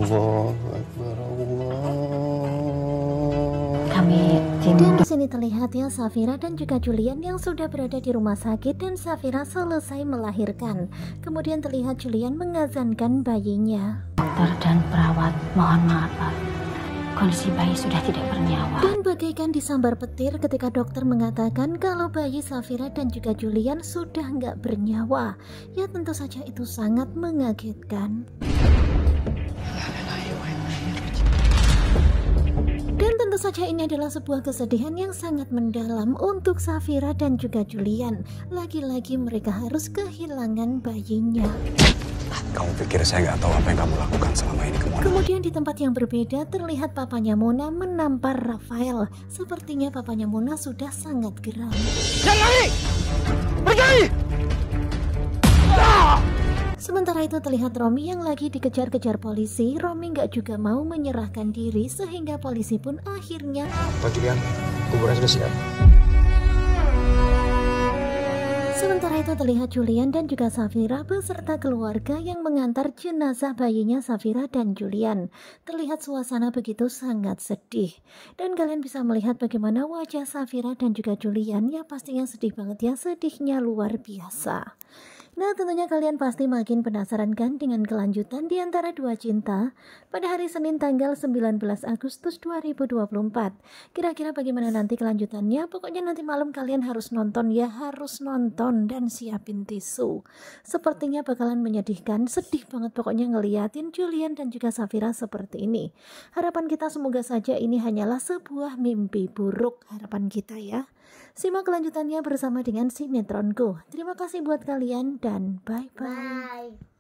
Allahu Akbar, Kami tim Dan di sini terlihat ya Safira dan juga Julian yang sudah berada di rumah sakit dan Safira selesai melahirkan. Kemudian terlihat Julian mengazankan bayinya. dokter dan perawat, mohon maaf Pak, kondisi bayi sudah tidak bernyawa. Dan bagaikan disambar petir ketika dokter mengatakan kalau bayi Safira dan juga Julian sudah nggak bernyawa. Ya tentu saja itu sangat mengagetkan. Dan tentu saja ini adalah sebuah kesedihan yang sangat mendalam untuk Safira dan juga Julian. Lagi-lagi mereka harus kehilangan bayinya. Kamu pikir saya nggak tahu apa yang kamu lakukan selama ini ke Mona? Kemudian di tempat yang berbeda terlihat papanya Mona menampar Rafael. Sepertinya papanya Mona sudah sangat geram. Jangan lari! Pergi! Sementara itu terlihat Romi yang lagi dikejar-kejar polisi. Romi nggak juga mau menyerahkan diri sehingga polisi pun akhirnya. Pak Julian, kuburan sudah siap. Sementara itu terlihat Julian dan juga Safira beserta keluarga yang mengantar jenazah bayinya Safira dan Julian. Terlihat suasana begitu sangat sedih. Dan kalian bisa melihat bagaimana wajah Safira dan juga Julian. Ya pastinya sedih banget ya, sedihnya luar biasa. Nah tentunya kalian pasti makin penasaran kan dengan kelanjutan di antara dua cinta pada hari Senin tanggal 19 Agustus 2024. Kira-kira bagaimana nanti kelanjutannya? Pokoknya nanti malam kalian harus nonton ya, harus nonton dan siapin tisu. Sepertinya bakalan menyedihkan, sedih banget pokoknya ngeliatin Julian dan juga Safira seperti ini. Harapan kita semoga saja ini hanyalah sebuah mimpi buruk, harapan kita ya. Simak kelanjutannya bersama dengan Sinetronku. Terima kasih buat kalian dan bye-bye. Bye.